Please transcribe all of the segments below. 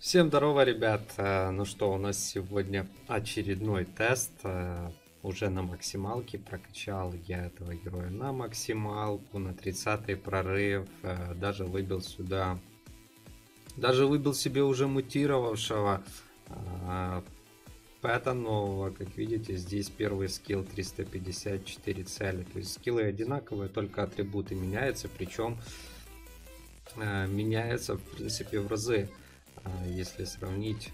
Всем здорово, ребят! Ну что, у нас сегодня очередной тест. Уже на максималке прокачал я этого героя на максималку, на 30-й прорыв. Даже выбил сюда, даже выбил себе уже мутировавшего пэта нового. Как видите, здесь первый скилл 354 цели. То есть скиллы одинаковые, только атрибуты меняются. Причем меняются в принципе в разы. Если сравнить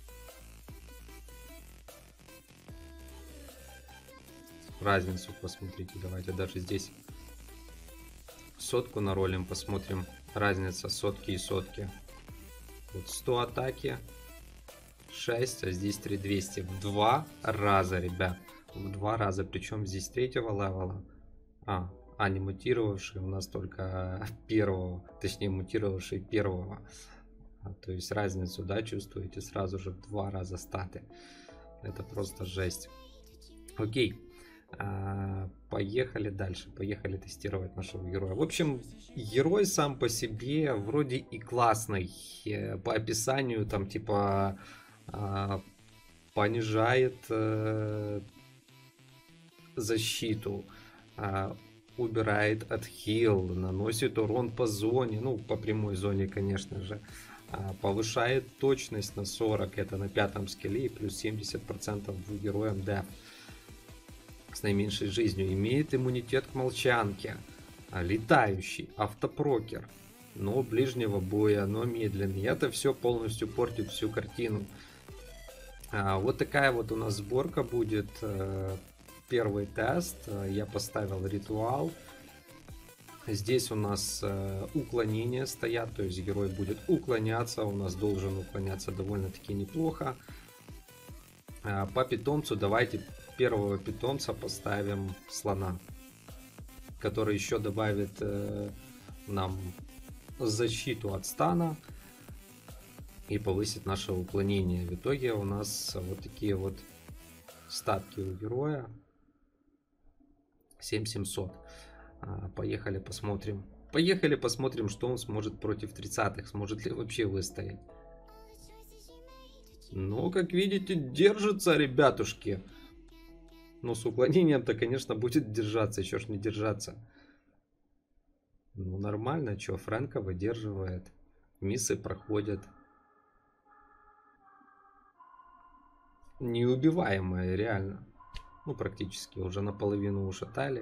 разницу, посмотрите, давайте даже здесь сотку наролим, посмотрим разница сотки и сотки. Вот 100 атаки 6, а здесь 3200 в 2 раза, ребят, в 2 раза, причем здесь третьего левела, не мутировавший, у нас только первого, точнее мутировавший первого. То есть разницу, да, чувствуете сразу же в 2 раза статы. Это просто жесть. Окей. Поехали дальше. Поехали тестировать нашего героя. В общем, герой сам по себе вроде и классный. По описанию там типа понижает защиту, убирает отхил, наносит урон по зоне. Ну, по прямой зоне, конечно же. Повышает точность на 40, это на 5-м скилле, и плюс 70% в героям деф с наименьшей жизнью. Имеет иммунитет к молчанке, летающий, автопрокер, но ближнего боя, но медленный. Это все полностью портит всю картину. Вот такая вот у нас сборка будет. Первый тест. Я поставил ритуал. Здесь у нас уклонения стоят, то есть герой будет уклоняться, у нас должен уклоняться довольно-таки неплохо. По питомцу давайте первого питомца поставим слона, который еще добавит нам защиту от стана и повысит наше уклонение. В итоге у нас вот такие вот статки у героя. 7700. Поехали посмотрим. Поехали посмотрим, что он сможет против 30-х. Сможет ли вообще выстоять. Ну, как видите, держится, ребятушки. Ну, с уклонением-то, конечно, будет держаться. Еще ж не держаться. Ну, нормально. Что, Фрэнка выдерживает. Миссы проходят. Неубиваемая, реально. Ну, практически. Уже наполовину ушатали.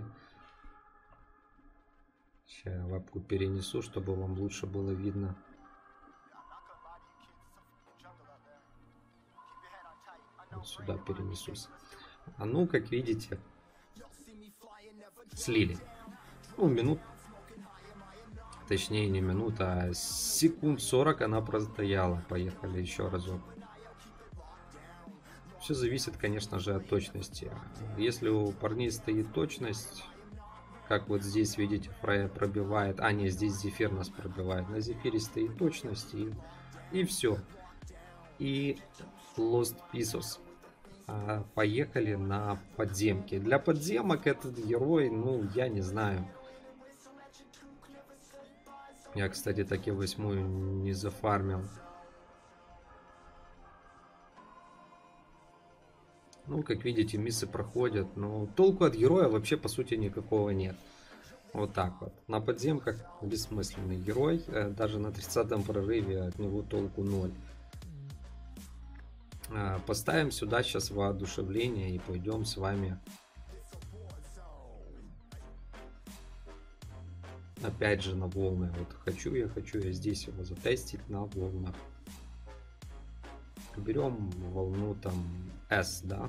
Сейчас я лапку перенесу, чтобы вам лучше было видно. Вот сюда перенесусь. Ну, как видите, слили. Ну, минут, точнее не минут, а секунд 40 она простояла. Поехали еще разок. Все зависит, конечно же, от точности. Если у парней стоит точность, как вот здесь, видите, Фрея пробивает. Не, здесь Зефир нас пробивает. На Зефире стоит точность и все. И Lost Pieces. Поехали на подземки. Для подземок этот герой, ну, я не знаю. Я, кстати, так и 8-ю не зафармил. Ну, как видите, миссы проходят. Но толку от героя вообще, по сути, никакого нет. Вот так вот. На подземках бессмысленный герой. Даже на 30-м прорыве от него толку 0. Поставим сюда сейчас воодушевление и пойдем с вами. Опять же на волны. Вот хочу я здесь его затестить на волнах. Берем волну там S, да.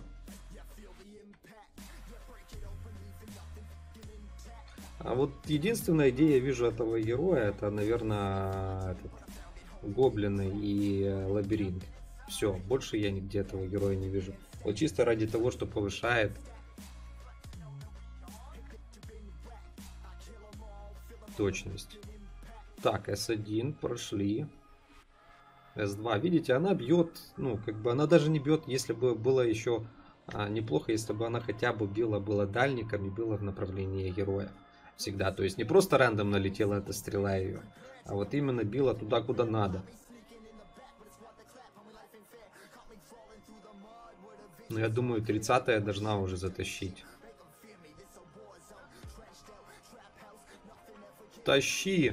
А вот единственная идея, я вижу этого героя, это, наверное, гоблины и лабиринт. Все, больше я нигде этого героя не вижу. Вот чисто ради того, что повышает точность. Так, S1 прошли. S2, видите, она бьет, ну, как бы она даже не бьет, если бы было еще неплохо, если бы она хотя бы была дальником и была в направлении героя. Всегда, то есть не просто рандомно летела эта стрела ее, а вот именно била туда, куда надо. Но я думаю, 30-я должна уже затащить. Тащи!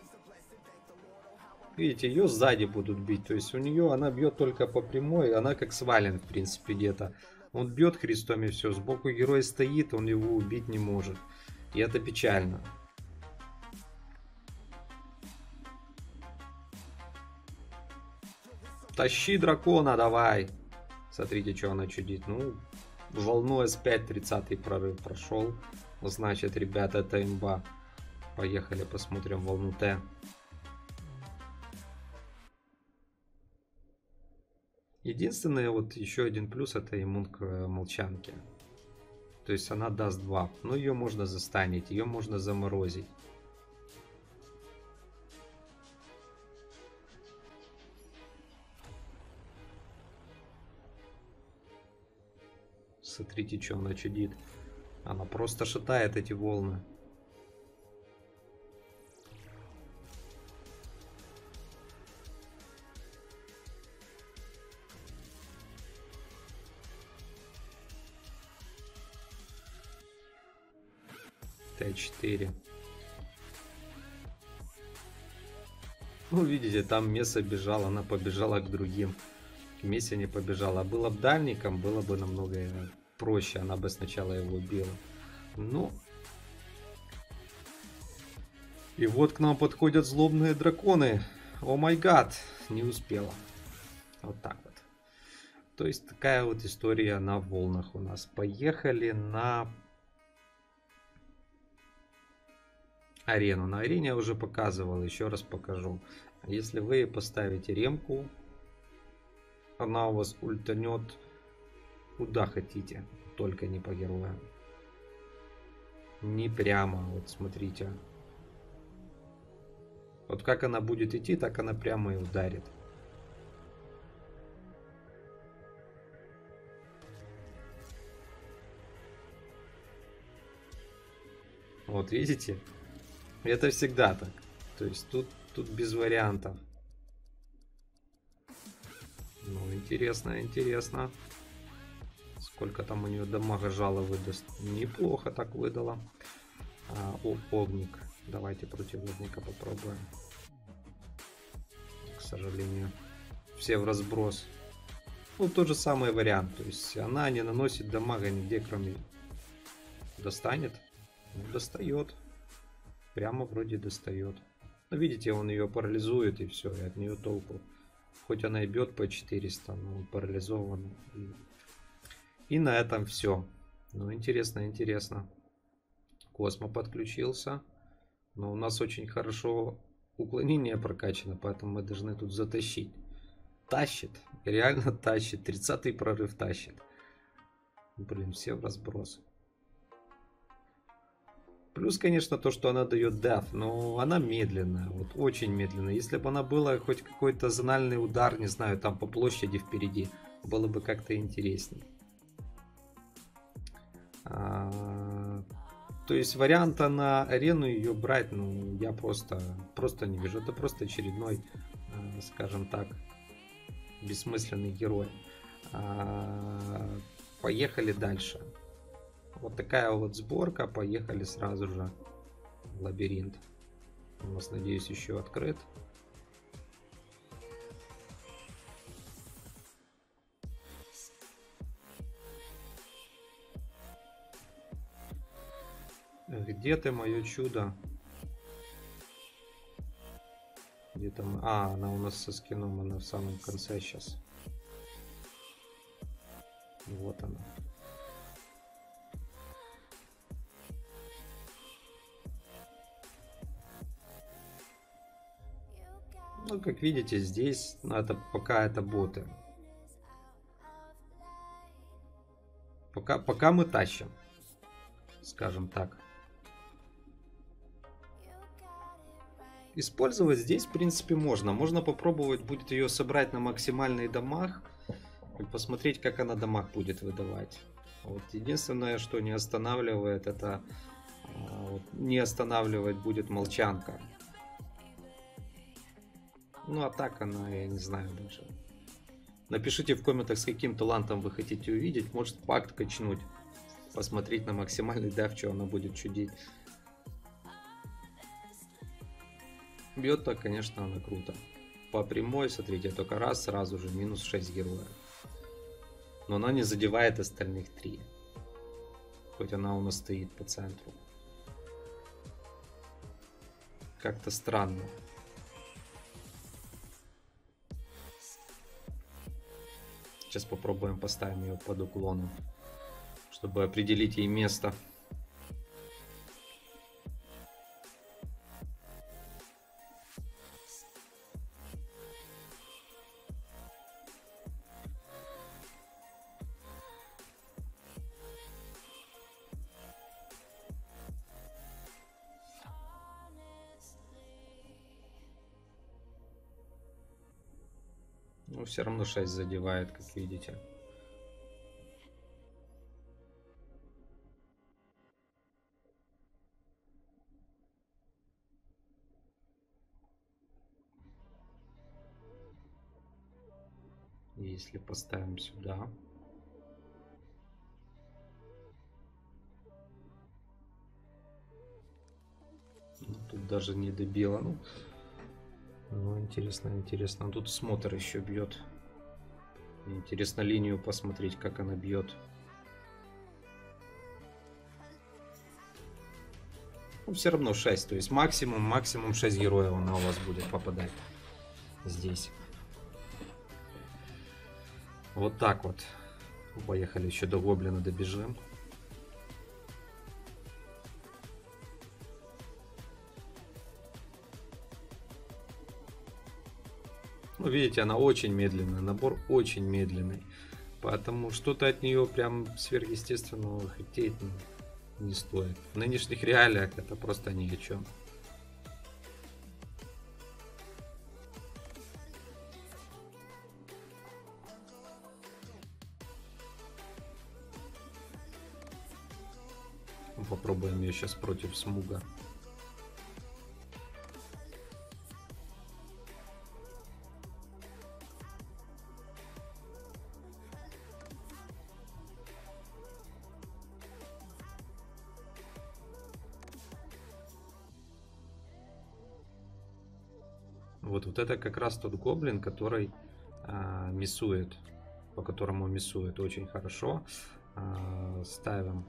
Видите, ее сзади будут бить. То есть у нее она бьет только по прямой. Она как свален, в принципе, где-то. Он бьет крестом и все. Сбоку герой стоит, он его убить не может. И это печально. Тащи дракона, давай. Смотрите, что она чудит. Ну, волну S5 30-й прорыв прошел. Значит, ребята, это имба. Поехали, посмотрим волну Т. Единственное, вот еще один плюс, это иммун к молчанке. То есть она даст 2. Но ее можно застанить, ее можно заморозить. Смотрите, что она чудит. Она просто шатает эти волны. Т4. Ну, видите, там Месса бежала, она побежала к другим. К Мессе не побежала. А была бы дальником, было бы намного проще. Она бы сначала его била. Ну. И вот к нам подходят злобные драконы. О май гад. Не успела. Вот так вот. То есть такая вот история на волнах у нас. Поехали на арену. На арене я уже показывал, еще раз покажу. Если вы поставите ремку, она у вас ультанет куда хотите, только не по героям. Не прямо, вот смотрите. Вот как она будет идти, так она прямо и ударит. Вот видите? Это всегда так. То есть тут без вариантов. Ну, интересно, интересно. Сколько там у нее дамага жало выдаст. Неплохо так выдала. Огник. Давайте против огника попробуем. К сожалению. Все в разброс. Ну, тот же самый вариант. То есть она не наносит дамага нигде, кроме... Достанет? Ну, достает. Прямо вроде достает. Но видите, он ее парализует и все, и от нее толку. Хоть она и бьет по 400, но парализован. И на этом все. Ну, интересно, интересно. Космо подключился. Но у нас очень хорошо уклонение прокачано, поэтому мы должны тут затащить. Тащит. Реально тащит. 30-й прорыв тащит. Блин, все в разброс. Плюс, конечно, то, что она дает деф, но она медленная, вот очень медленная. Если бы она была хоть какой-то зональный удар, не знаю, там по площади впереди, было бы как-то интересней. То есть варианта на арену ее брать, ну, я просто не вижу. Это просто очередной, скажем так, бессмысленный герой. Поехали дальше. Вот такая вот сборка. Поехали сразу же в лабиринт. У нас, надеюсь, еще открыт. Где ты, мое чудо? Где там? А, она у нас со скином, она в самом конце сейчас. Вот она. Ну, как видите, здесь, ну, это пока это боты. Пока мы тащим, скажем так. Использовать здесь, в принципе, можно. Можно попробовать будет ее собрать на максимальный дамаг и посмотреть, как она дамаг будет выдавать. Вот. Единственное, что не останавливает, это не останавливать будет молчанка. Ну, а так она, я не знаю даже. Напишите в комментах, с каким талантом вы хотите увидеть. Может, пакт качнуть. Посмотреть на максимальный деф, что она будет чудить. Бьет так, конечно, она круто. По прямой, смотрите, только раз, сразу же минус 6 героев. Но она не задевает остальных 3. Хоть она у нас стоит по центру. Как-то странно. Сейчас попробуем поставим ее под уклоном, чтобы определить ей место. Но все равно 6 задевает, как видите. Если поставим сюда. Тут даже не добило. Ну, интересно, интересно. Тут смотр еще бьет. Интересно линию посмотреть, как она бьет. Ну, все равно 6. То есть максимум 6 героев она у вас будет попадать здесь. Вот так вот. Поехали еще до гоблина добежим. Ну, видите, она очень медленная, набор очень медленный. Поэтому что-то от нее прям сверхъестественного хотеть не стоит. В нынешних реалиях это просто ни о чем. Попробуем ее сейчас против смуга. Вот это как раз тот гоблин, который миссует, по которому миссует очень хорошо. Ставим.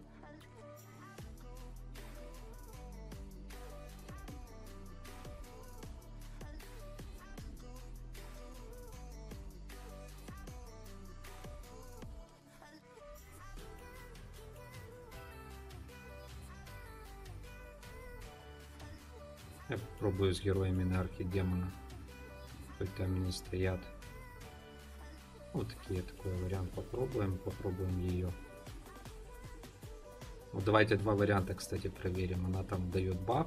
Я попробую с героями на архидемона. Хоть там не стоят. Вот такой вариант попробуем. Попробуем ее. Вот давайте два варианта, кстати, проверим. Она там дает баф.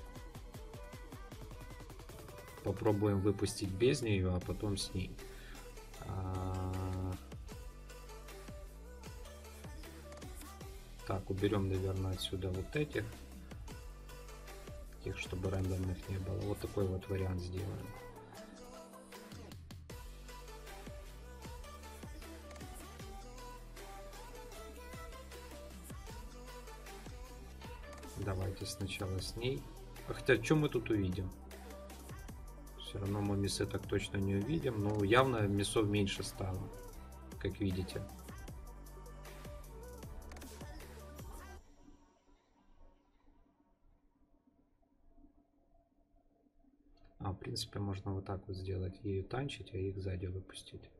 Попробуем выпустить без нее, а потом с ней. Так, уберем, наверное, отсюда вот этих. Таких, чтобы рандомных не было. Вот такой вот вариант сделаем. Давайте сначала с ней. Хотя, что мы тут увидим? Все равно мы миссы так точно не увидим. Но явно миссов меньше стало. Как видите. В принципе, можно вот так вот сделать. Ее танчить, а их сзади выпустить.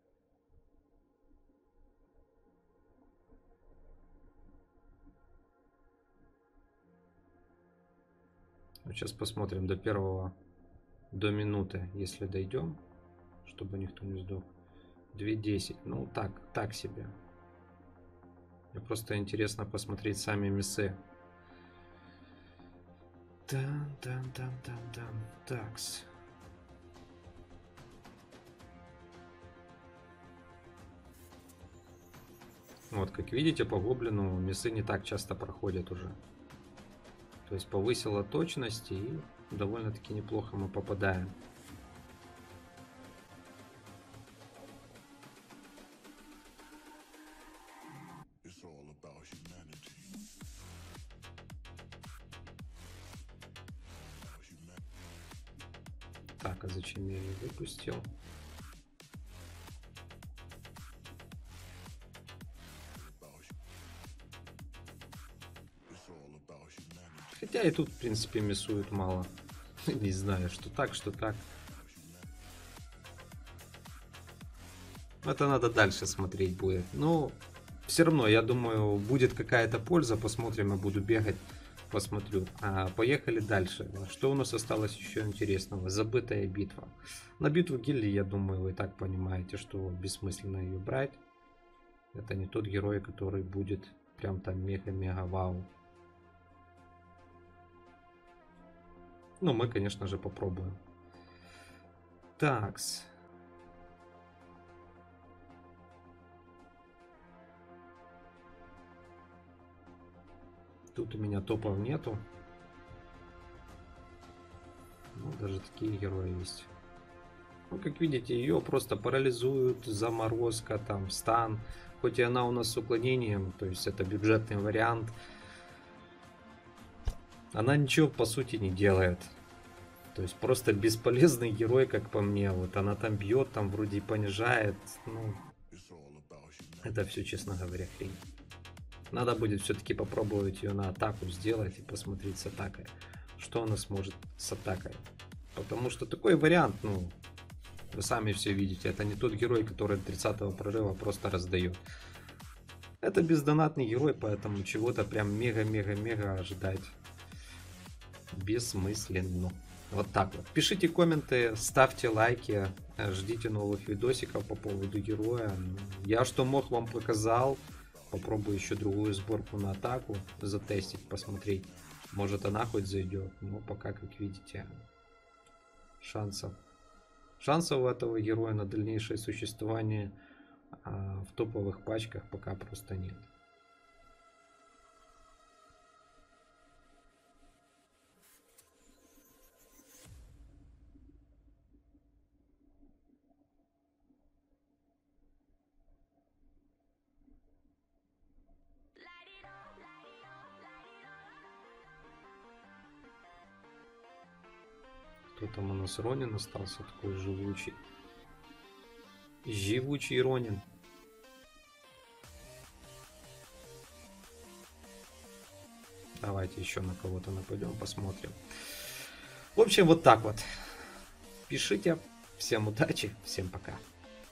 Сейчас посмотрим до минуты, если дойдем, чтобы никто не сдох. 2:10. Ну, так себе. Мне просто интересно посмотреть сами миссы. Такс. Вот, как видите, по гоблину миссы не так часто проходят уже. То есть повысила точность и довольно-таки неплохо мы попадаем. Так, а зачем я ее выпустил? Хотя и тут, в принципе, мясуют мало. Не знаю, что так, что так. Это надо дальше смотреть будет. Но все равно, я думаю, будет какая-то польза. Посмотрим, я буду бегать, посмотрю. Поехали дальше. Что у нас осталось еще интересного? Забытая битва. На битву гильдии, я думаю, вы и так понимаете, что бессмысленно ее брать. Это не тот герой, который будет прям там мега-мега вау. Ну, мы, конечно же, попробуем. Такс. Тут у меня топов нету. Ну, даже такие герои есть. Ну, как видите, ее просто парализуют, заморозка, там, стан. Хоть и она у нас с уклонением, то есть это бюджетный вариант. Она ничего, по сути, не делает. То есть просто бесполезный герой, как по мне. Вот она там бьет, там вроде и понижает. Ну, это все, честно говоря, хрень. Надо будет все-таки попробовать ее на атаку сделать и посмотреть с атакой, что она сможет с атакой. Потому что такой вариант, ну, вы сами все видите, это не тот герой, который 30-го прорыва просто раздает. Это бездонатный герой, поэтому чего-то прям мега-мега-мега ожидать бессмысленно. Вот так вот. Пишите комменты, ставьте лайки, ждите новых видосиков по поводу героя. Я что мог, вам показал. Попробую еще другую сборку на атаку затестить, посмотреть. Может она хоть зайдет. Но пока, как видите, шансов у этого героя на дальнейшее существование в топовых пачках пока просто нет. Кто там у нас? Ронин остался такой живучий. Живучий Ронин. Давайте еще на кого-то нападем, посмотрим. В общем, вот так вот. Пишите. Всем удачи, всем пока.